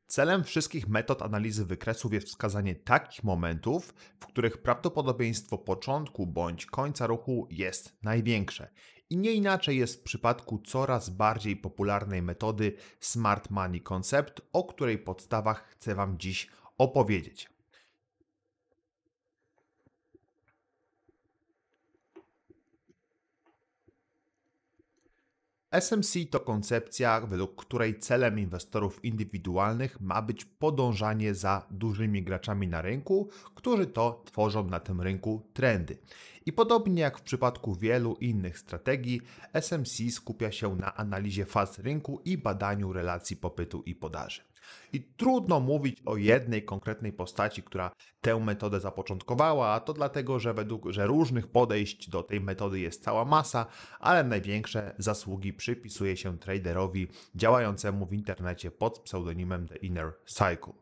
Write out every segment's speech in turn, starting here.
Celem wszystkich metod analizy wykresów jest wskazanie takich momentów, w których prawdopodobieństwo początku bądź końca ruchu jest największe. I nie inaczej jest w przypadku coraz bardziej popularnej metody Smart Money Concept, o której podstawach chcę Wam dziś opowiedzieć. SMC to koncepcja, według której celem inwestorów indywidualnych ma być podążanie za dużymi graczami na rynku, którzy to tworzą na tym rynku trendy. I podobnie jak w przypadku wielu innych strategii, SMC skupia się na analizie faz rynku i badaniu relacji popytu i podaży. I trudno mówić o jednej konkretnej postaci, która tę metodę zapoczątkowała, a to dlatego, że różnych podejść do tej metody jest cała masa, ale największe zasługi przypisuje się traderowi działającemu w internecie pod pseudonimem The Inner Cycle.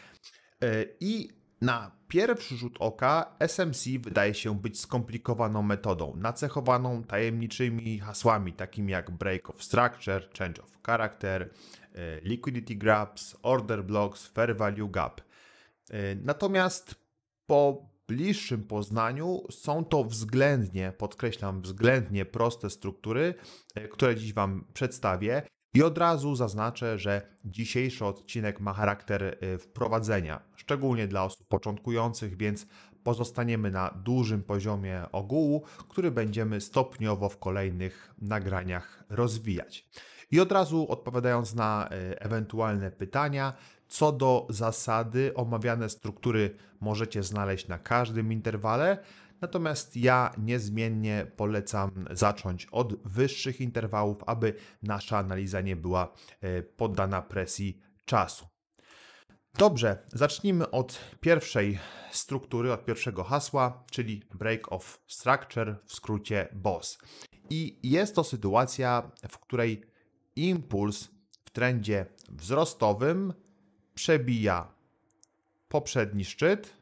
I na pierwszy rzut oka SMC wydaje się być skomplikowaną metodą, nacechowaną tajemniczymi hasłami takimi jak Break of Structure, Change of Character, Liquidity Gaps, Order Blocks, Fair Value Gap. Natomiast po bliższym poznaniu są to względnie, podkreślam, względnie proste struktury, które dziś Wam przedstawię. I od razu zaznaczę, że dzisiejszy odcinek ma charakter wprowadzenia, szczególnie dla osób początkujących, więc pozostaniemy na dużym poziomie ogółu, który będziemy stopniowo w kolejnych nagraniach rozwijać. I od razu odpowiadając na ewentualne pytania, co do zasady omawiane struktury możecie znaleźć na każdym interwale, natomiast ja niezmiennie polecam zacząć od wyższych interwałów, aby nasza analiza nie była poddana presji czasu. Dobrze, zacznijmy od pierwszej struktury, od pierwszego hasła, czyli Break of Structure, w skrócie BOSS. I jest to sytuacja, w której impuls w trendzie wzrostowym przebija poprzedni szczyt,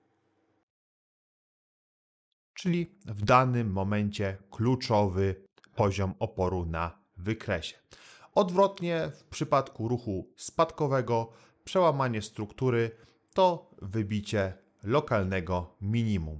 czyli w danym momencie kluczowy poziom oporu na wykresie. Odwrotnie w przypadku ruchu spadkowego przełamanie struktury to wybicie lokalnego minimum.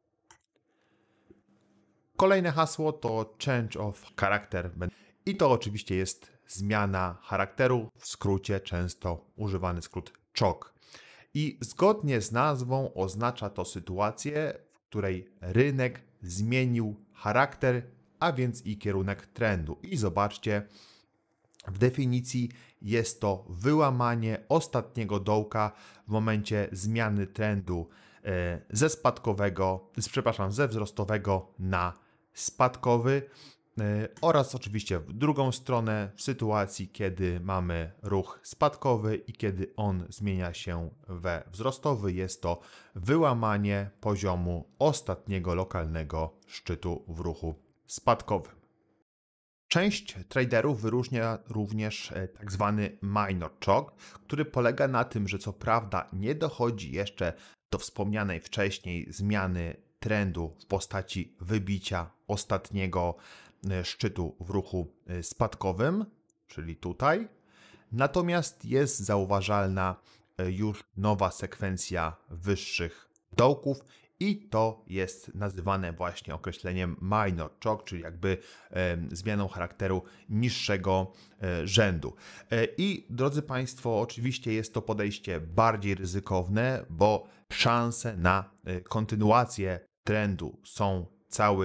Kolejne hasło to Change of Character i to oczywiście jest zmiana charakteru, w skrócie często używany skrót CHOC. I zgodnie z nazwą oznacza to sytuację, w której rynek zmienił charakter, a więc i kierunek trendu. I zobaczcie, w definicji jest to wyłamanie ostatniego dołka w momencie zmiany trendu ze wzrostowego na spadkowy oraz oczywiście w drugą stronę w sytuacji, kiedy mamy ruch spadkowy i kiedy on zmienia się we wzrostowy, jest to wyłamanie poziomu ostatniego lokalnego szczytu w ruchu spadkowym. Część traderów wyróżnia również tak zwany minor CHOC, który polega na tym, że co prawda nie dochodzi jeszcze do wspomnianej wcześniej zmiany trendu w postaci wybicia ostatniego szczytu w ruchu spadkowym, czyli tutaj, natomiast jest zauważalna już nowa sekwencja wyższych dołków i to jest nazywane właśnie określeniem minor CHOC, czyli jakby zmianą charakteru niższego rzędu. I drodzy Państwo, oczywiście jest to podejście bardziej ryzykowne, bo szanse na kontynuację trendu cały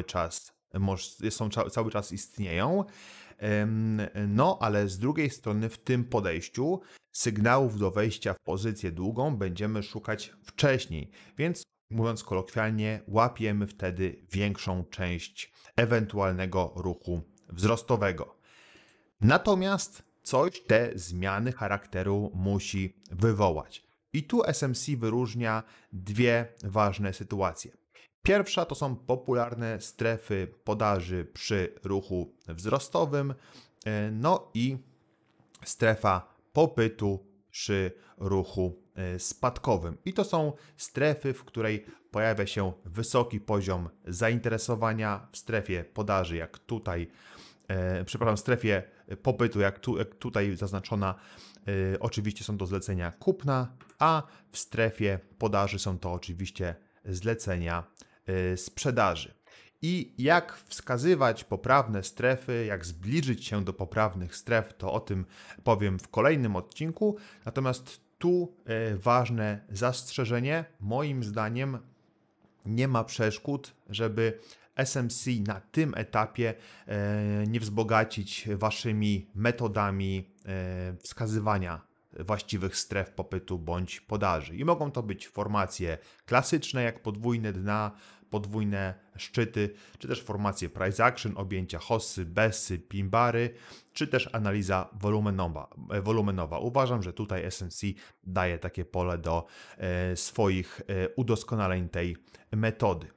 czas istnieją. No, ale z drugiej strony w tym podejściu sygnałów do wejścia w pozycję długą będziemy szukać wcześniej, więc mówiąc kolokwialnie, łapiemy wtedy większą część ewentualnego ruchu wzrostowego. Natomiast coś te zmiany charakteru musi wywołać. I tu SMC wyróżnia dwie ważne sytuacje. Pierwsza to są popularne strefy podaży przy ruchu wzrostowym, no i strefa popytu przy ruchu spadkowym. I to są strefy, w której pojawia się wysoki poziom zainteresowania w strefie podaży, jak tutaj, w strefie popytu, jak tutaj zaznaczona Oczywiście są to zlecenia kupna, a w strefie podaży są to oczywiście zlecenia sprzedaży. I jak wskazywać poprawne strefy, jak zbliżyć się do poprawnych stref, to o tym powiem w kolejnym odcinku. Natomiast tu ważne zastrzeżenie, moim zdaniem nie ma przeszkód, żeby SMC na tym etapie nie wzbogacić waszymi metodami wskazywania właściwych stref popytu bądź podaży. I mogą to być formacje klasyczne, jak podwójne dna, podwójne szczyty, czy też formacje price action, objęcia hossy, bessy, pimbary, czy też analiza wolumenowa. Uważam, że tutaj SMC daje takie pole do swoich udoskonaleń tej metody.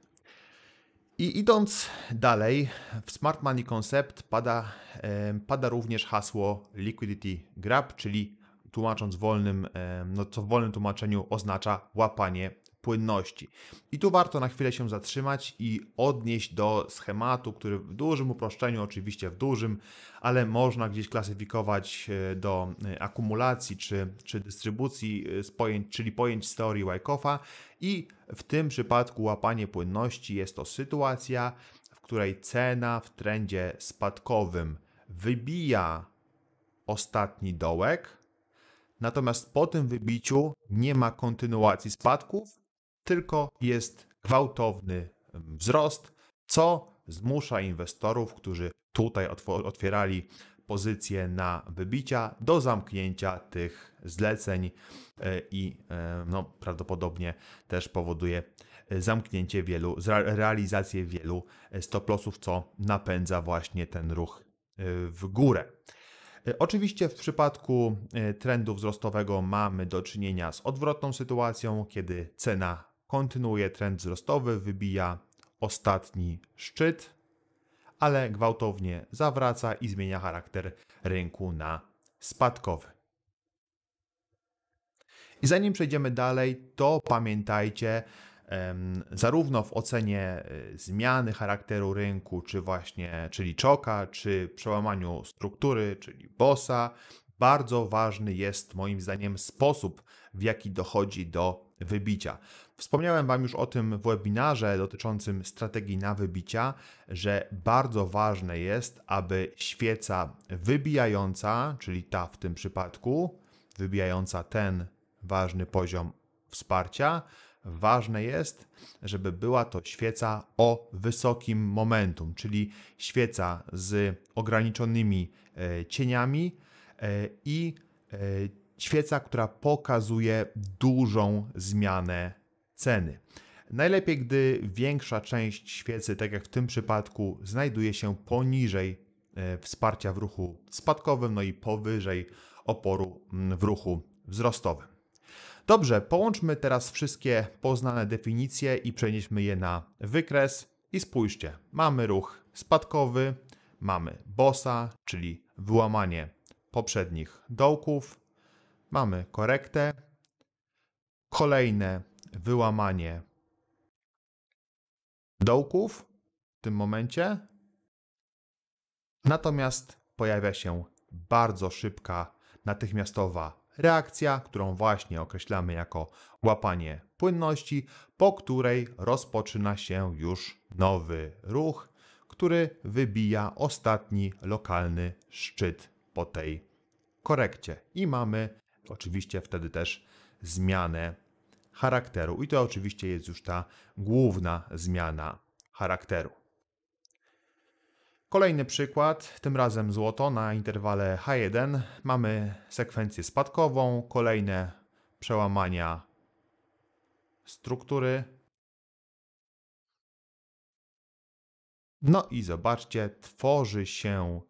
I idąc dalej, w Smart Money Concept pada również hasło Liquidity Grab, czyli tłumacząc co w wolnym tłumaczeniu oznacza łapanie płynności. I tu warto na chwilę się zatrzymać i odnieść do schematu, który w dużym uproszczeniu, oczywiście w dużym, ale można gdzieś klasyfikować do akumulacji czy dystrybucji pojęć, czyli pojęć z teorii Wyckoff'a. I w tym przypadku łapanie płynności jest to sytuacja, w której cena w trendzie spadkowym wybija ostatni dołek, natomiast po tym wybiciu nie ma kontynuacji spadków, tylko jest gwałtowny wzrost, co zmusza inwestorów, którzy tutaj otwierali pozycje na wybicia, do zamknięcia tych zleceń i prawdopodobnie też powoduje zamknięcie realizację wielu stop lossów, co napędza właśnie ten ruch w górę. Oczywiście w przypadku trendu wzrostowego mamy do czynienia z odwrotną sytuacją, kiedy cena kontynuuje trend wzrostowy, wybija ostatni szczyt, ale gwałtownie zawraca i zmienia charakter rynku na spadkowy. I zanim przejdziemy dalej, to pamiętajcie, zarówno w ocenie zmiany charakteru rynku, czyli czoka, czy przełamaniu struktury, czyli bossa, bardzo ważny jest moim zdaniem sposób, w jaki dochodzi do wybicia. Wspomniałem Wam już o tym w webinarze dotyczącym strategii na wybicia, że bardzo ważne jest, aby świeca wybijająca, czyli ta w tym przypadku, wybijająca ten ważny poziom wsparcia, ważne jest, żeby była to świeca o wysokim momentum, czyli świeca z ograniczonymi cieniami i świeca, która pokazuje dużą zmianę ceny. Najlepiej, gdy większa część świecy, tak jak w tym przypadku, znajduje się poniżej wsparcia w ruchu spadkowym, no i powyżej oporu w ruchu wzrostowym. Dobrze, połączmy teraz wszystkie poznane definicje i przenieśmy je na wykres i spójrzcie. Mamy ruch spadkowy, mamy bossa, czyli wyłamanie poprzednich dołków, mamy korektę, kolejne wyłamanie dołków w tym momencie, natomiast pojawia się bardzo szybka, natychmiastowa reakcja, którą właśnie określamy jako łapanie płynności, po której rozpoczyna się już nowy ruch, który wybija ostatni lokalny szczyt po tej korekcie. I mamy oczywiście wtedy też zmianę charakteru. I to oczywiście jest już ta główna zmiana charakteru. Kolejny przykład, tym razem złoto na interwale H1. Mamy sekwencję spadkową, kolejne przełamania struktury. No i zobaczcie, tworzy się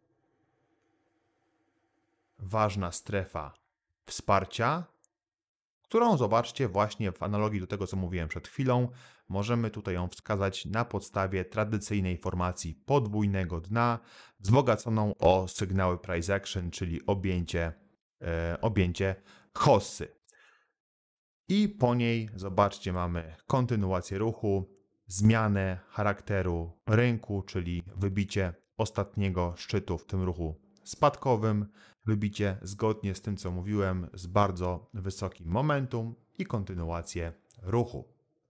ważna strefa wsparcia, którą zobaczcie właśnie w analogii do tego, co mówiłem przed chwilą. Możemy tutaj ją wskazać na podstawie tradycyjnej formacji podwójnego dna, wzbogaconą o sygnały price action, czyli objęcie hossy. I po niej, zobaczcie, mamy kontynuację ruchu, zmianę charakteru rynku, czyli wybicie ostatniego szczytu w tym ruchu spadkowym, wybicie zgodnie z tym, co mówiłem, z bardzo wysokim momentum i kontynuację ruchu.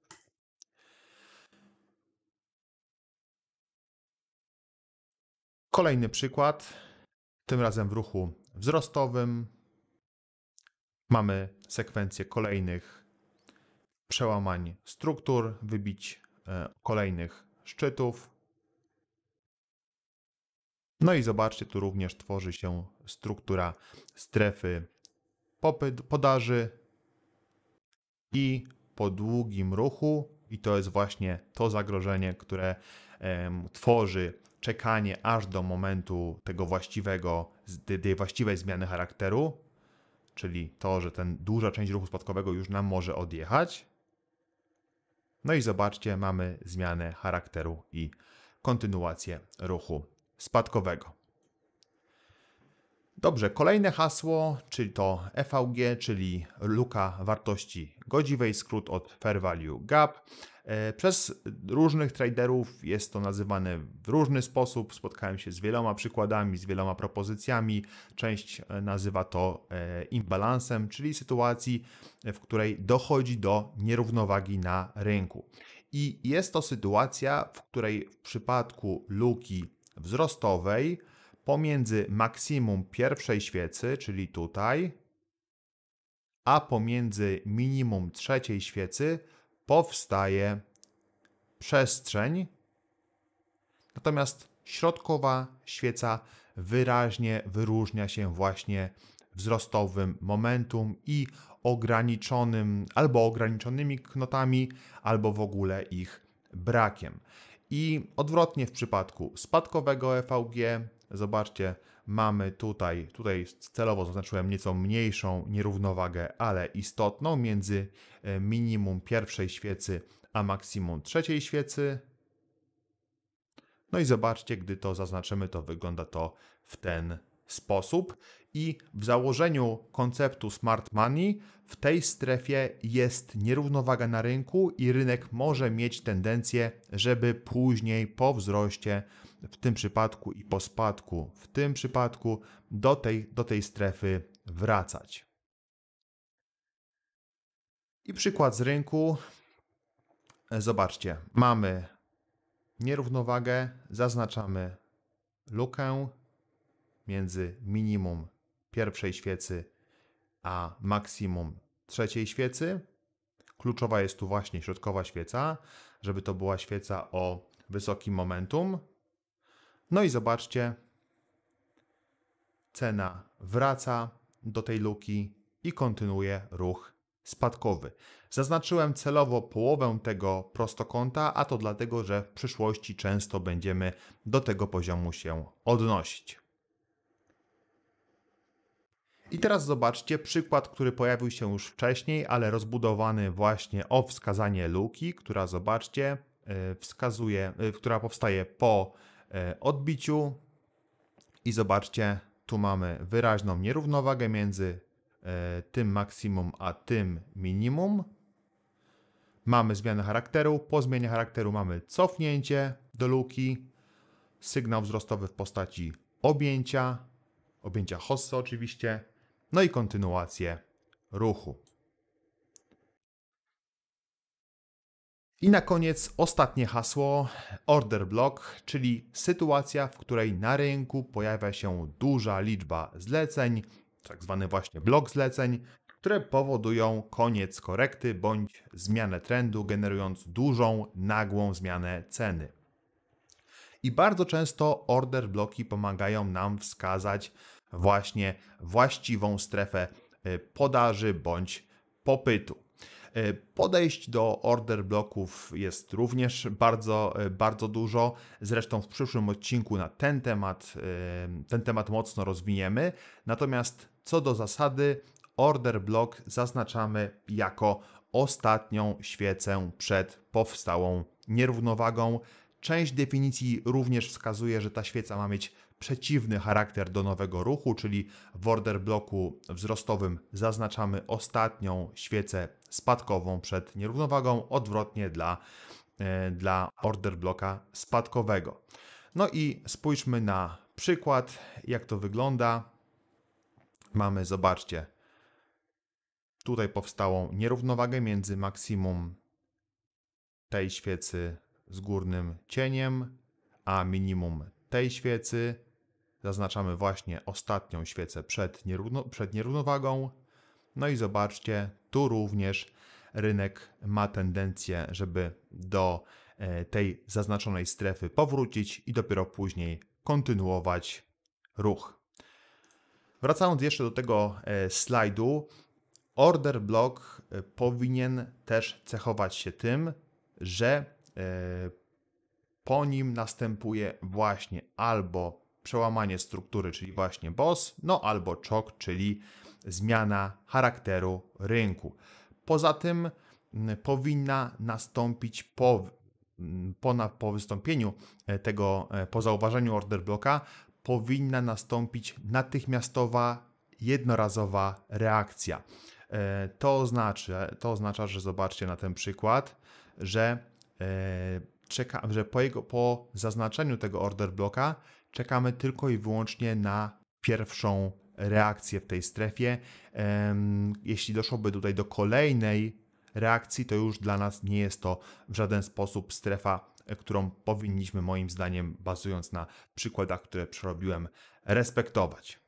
Kolejny przykład, tym razem w ruchu wzrostowym. Mamy sekwencję kolejnych przełamań struktur, wybić kolejnych szczytów. No i zobaczcie, tu również tworzy się struktura strefy podaży i po długim ruchu, i to jest właśnie to zagrożenie, które tworzy czekanie aż do momentu tej właściwej zmiany charakteru, czyli to, że duża część ruchu spadkowego już nam może odjechać. No i zobaczcie, mamy zmianę charakteru i kontynuację ruchu spadkowego. Dobrze, kolejne hasło, czyli to EVG, czyli luka wartości godziwej, skrót od Fair Value Gap. Przez różnych traderów jest to nazywane w różny sposób. Spotkałem się z wieloma przykładami, z wieloma propozycjami. Część nazywa to imbalansem, czyli sytuacji, w której dochodzi do nierównowagi na rynku. I jest to sytuacja, w której w przypadku luki wzrostowej pomiędzy maksimum pierwszej świecy, czyli tutaj, a pomiędzy minimum trzeciej świecy powstaje przestrzeń, natomiast środkowa świeca wyraźnie wyróżnia się właśnie wzrostowym momentum i ograniczonymi knotami, albo w ogóle ich brakiem. I odwrotnie w przypadku spadkowego EVG, zobaczcie, mamy tutaj celowo zaznaczyłem nieco mniejszą nierównowagę, ale istotną między minimum pierwszej świecy a maksimum trzeciej świecy. No i zobaczcie, gdy to zaznaczymy, to wygląda to w ten sposób. I w założeniu konceptu Smart Money w tej strefie jest nierównowaga na rynku i rynek może mieć tendencję, żeby później po wzroście, w tym przypadku i po spadku, w tym przypadku do tej strefy wracać. I przykład z rynku. Zobaczcie, mamy nierównowagę, zaznaczamy lukę między minimum pierwszej świecy a maksimum trzeciej świecy. Kluczowa jest tu właśnie środkowa świeca, żeby to była świeca o wysokim momentum. No i zobaczcie, cena wraca do tej luki i kontynuuje ruch spadkowy. Zaznaczyłem celowo połowę tego prostokąta, a to dlatego, że w przyszłości często będziemy do tego poziomu się odnosić. I teraz zobaczcie przykład, który pojawił się już wcześniej, ale rozbudowany właśnie o wskazanie luki, która zobaczcie, która powstaje po odbiciu. I zobaczcie, tu mamy wyraźną nierównowagę między tym maksimum a tym minimum. Mamy zmianę charakteru. Po zmianie charakteru mamy cofnięcie do luki, sygnał wzrostowy w postaci objęcia hossy oczywiście, no i kontynuację ruchu. I na koniec ostatnie hasło, order block, czyli sytuacja, w której na rynku pojawia się duża liczba zleceń, tak zwany właśnie blok zleceń, które powodują koniec korekty bądź zmianę trendu, generując dużą, nagłą zmianę ceny. I bardzo często order bloki pomagają nam wskazać właśnie właściwą strefę podaży bądź popytu. Podejść do order bloków jest również bardzo dużo. Zresztą w przyszłym odcinku na ten temat mocno rozwiniemy. Natomiast co do zasady, order block zaznaczamy jako ostatnią świecę przed powstałą nierównowagą. Część definicji również wskazuje, że ta świeca ma mieć przeciwny charakter do nowego ruchu, czyli w order bloku wzrostowym zaznaczamy ostatnią świecę spadkową przed nierównowagą, odwrotnie dla order bloka spadkowego. No i spójrzmy na przykład, jak to wygląda. mamy, zobaczcie, tutaj powstałą nierównowagę między maksimum tej świecy z górnym cieniem, a minimum tej świecy. Zaznaczamy właśnie ostatnią świecę przed nierównowagą. No i zobaczcie, tu również rynek ma tendencję, żeby do tej zaznaczonej strefy powrócić i dopiero później kontynuować ruch. Wracając jeszcze do tego slajdu, order block powinien też cechować się tym, że po nim następuje właśnie albo przełamanie struktury, czyli właśnie boss, no albo chok, czyli zmiana charakteru rynku. Poza tym powinna nastąpić po wystąpieniu tego, po zauważeniu order blocka, powinna nastąpić natychmiastowa, jednorazowa reakcja. To oznacza, że zobaczcie na ten przykład, że po zaznaczeniu tego order blocka czekamy tylko i wyłącznie na pierwszą reakcję w tej strefie. Jeśli doszłoby tutaj do kolejnej reakcji, to już dla nas nie jest to w żaden sposób strefa, którą powinniśmy, moim zdaniem, bazując na przykładach, które przerobiłem, respektować.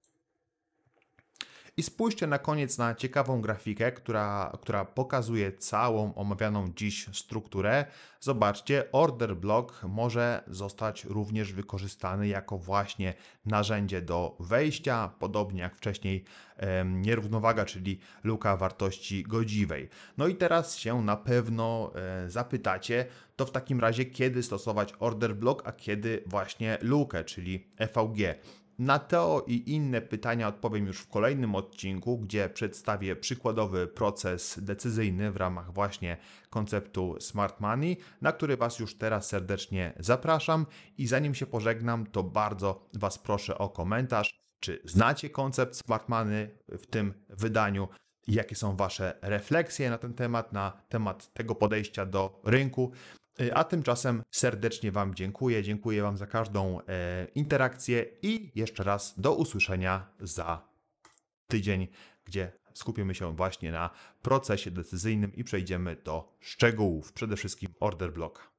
I spójrzcie na koniec na ciekawą grafikę, która pokazuje całą omawianą dziś strukturę. Zobaczcie, order block może zostać również wykorzystany jako właśnie narzędzie do wejścia, podobnie jak wcześniej nierównowaga, czyli luka wartości godziwej. No i teraz się na pewno zapytacie, to w takim razie kiedy stosować order block, a kiedy właśnie lukę, czyli EVG. Na to i inne pytania odpowiem już w kolejnym odcinku, gdzie przedstawię przykładowy proces decyzyjny w ramach właśnie konceptu Smart Money, na który Was już teraz serdecznie zapraszam. I zanim się pożegnam, to bardzo Was proszę o komentarz, czy znacie koncept Smart Money w tym wydaniu, jakie są Wasze refleksje na temat tego podejścia do rynku. A tymczasem serdecznie Wam dziękuję. Dziękuję Wam za każdą interakcję i jeszcze raz do usłyszenia za tydzień, gdzie skupimy się właśnie na procesie decyzyjnym i przejdziemy do szczegółów, przede wszystkim order block.